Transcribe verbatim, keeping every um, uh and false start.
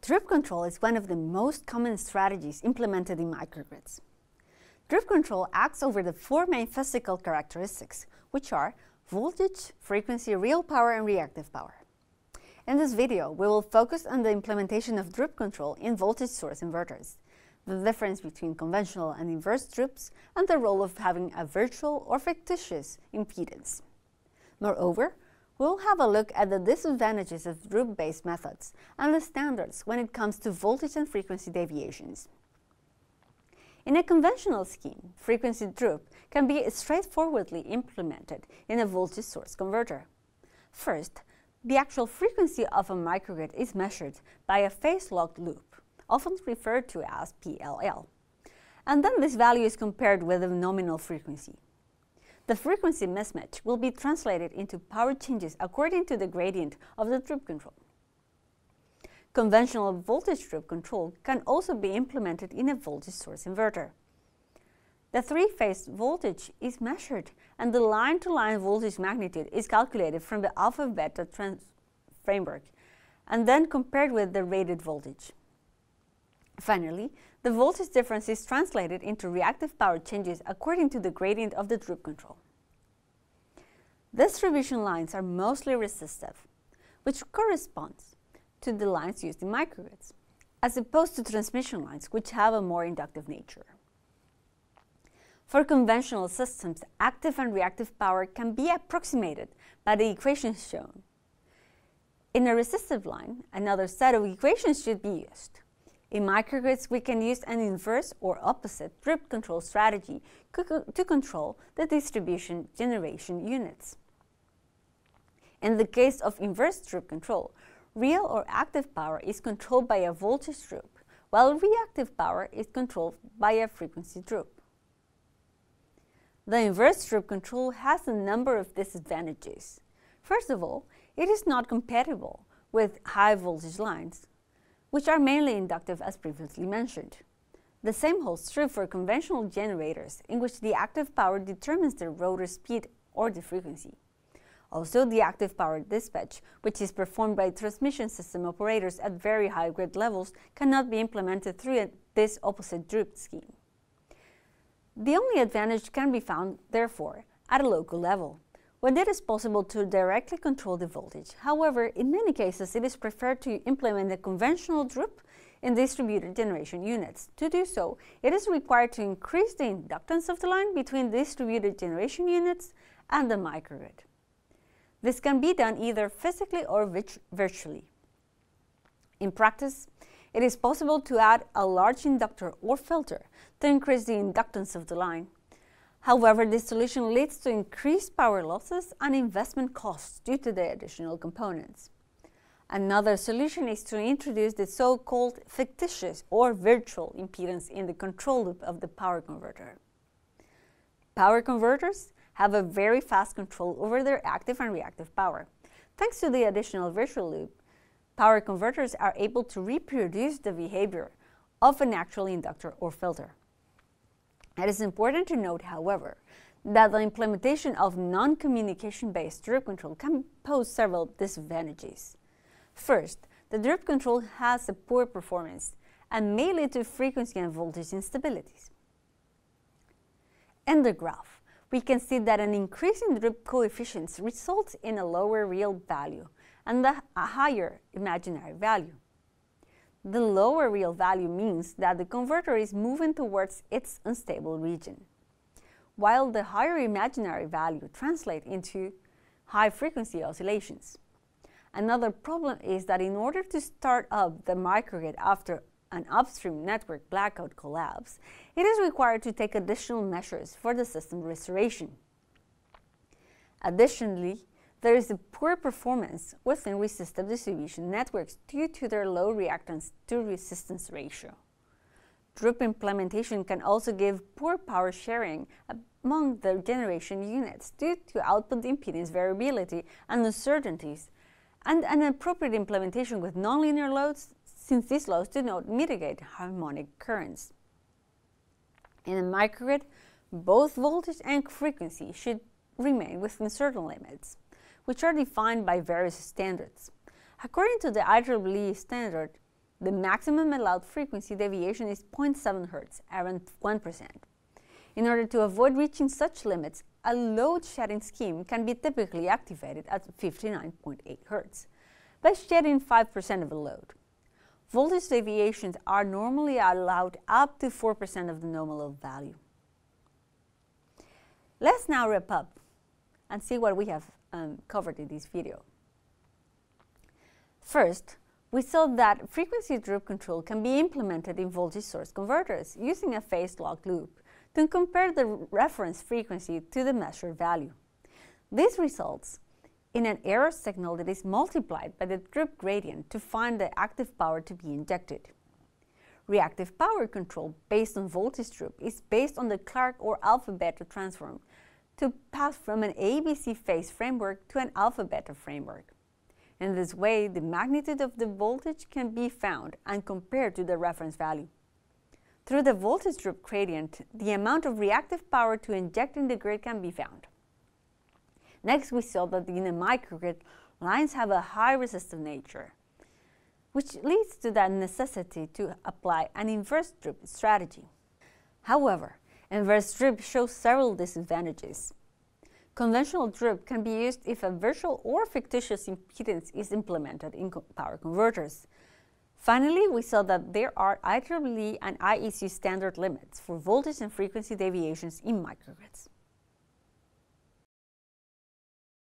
Droop control is one of the most common strategies implemented in microgrids. Droop control acts over the four main physical characteristics, which are voltage, frequency, real power, and reactive power. In this video, we will focus on the implementation of droop control in voltage source inverters, the difference between conventional and inverse droops, and the role of having a virtual or fictitious impedance. Moreover, we'll have a look at the disadvantages of droop-based methods and the standards when it comes to voltage and frequency deviations. In a conventional scheme, frequency droop can be straightforwardly implemented in a voltage source converter. First, the actual frequency of a microgrid is measured by a phase-locked loop, often referred to as P L L, and then this value is compared with the nominal frequency. The frequency mismatch will be translated into power changes according to the gradient of the droop control. Conventional voltage droop control can also be implemented in a voltage source inverter. The three-phase voltage is measured and the line-to-line voltage magnitude is calculated from the alpha-beta framework and then compared with the rated voltage. Finally, the voltage difference is translated into reactive power changes according to the gradient of the droop control. Distribution lines are mostly resistive, which corresponds to the lines used in microgrids, as opposed to transmission lines, which have a more inductive nature. For conventional systems, active and reactive power can be approximated by the equations shown. In a resistive line, another set of equations should be used. In microgrids, we can use an inverse or opposite droop control strategy to control the distribution generation units. In the case of inverse droop control, real or active power is controlled by a voltage droop, while reactive power is controlled by a frequency droop. The inverse droop control has a number of disadvantages. First of all, it is not compatible with high voltage lines, which are mainly inductive as previously mentioned. The same holds true for conventional generators, in which the active power determines the rotor speed or the frequency. Also, the active power dispatch, which is performed by transmission system operators at very high grid levels, cannot be implemented through this opposite droop scheme. The only advantage can be found, therefore, at a local level, when it is possible to directly control the voltage. However, in many cases, it is preferred to implement a conventional droop in distributed generation units. To do so, it is required to increase the inductance of the line between distributed generation units and the microgrid. This can be done either physically or virtually. In practice, it is possible to add a large inductor or filter to increase the inductance of the line. However, this solution leads to increased power losses and investment costs due to the additional components. Another solution is to introduce the so-called fictitious or virtual impedance in the control loop of the power converter. Power converters have a very fast control over their active and reactive power. Thanks to the additional virtual loop, power converters are able to reproduce the behavior of an actual inductor or filter. It is important to note, however, that the implementation of non-communication-based droop control can pose several disadvantages. First, the droop control has a poor performance and may lead to frequency and voltage instabilities. In the graph, we can see that an increase in droop coefficients results in a lower real value and a higher imaginary value. The lower real value means that the converter is moving towards its unstable region, while the higher imaginary value translates into high frequency oscillations. Another problem is that in order to start up the microgrid after an upstream network blackout collapse, it is required to take additional measures for the system restoration. Additionally, there is a poor performance within resistive distribution networks due to their low reactance to resistance ratio. Droop implementation can also give poor power sharing among the generation units due to output impedance variability and uncertainties, and an appropriate implementation with nonlinear loads, since these loads do not mitigate harmonic currents. In a microgrid, both voltage and frequency should remain within certain limits, which are defined by various standards. According to the I triple E standard, the maximum allowed frequency deviation is zero point seven hertz, around one percent. In order to avoid reaching such limits, a load shedding scheme can be typically activated at fifty-nine point eight hertz by shedding five percent of a load. Voltage deviations are normally allowed up to four percent of the nominal value. Let's now wrap up and see what we have um, covered in this video. First, we saw that frequency droop control can be implemented in voltage source converters using a phase-locked loop to compare the reference frequency to the measured value. This results in an error signal that is multiplied by the droop gradient to find the active power to be injected. Reactive power control based on voltage droop is based on the Clark or alpha-beta transform to pass from an A B C phase framework to an alpha-beta framework. In this way, the magnitude of the voltage can be found and compared to the reference value. Through the voltage droop gradient, the amount of reactive power to inject in the grid can be found. Next, we saw that in a microgrid, lines have a high resistive nature, which leads to the necessity to apply an inverse droop strategy. However, inverse droop shows several disadvantages. Conventional droop can be used if a virtual or fictitious impedance is implemented in power converters. Finally, we saw that there are I triple E and I E C standard limits for voltage and frequency deviations in microgrids.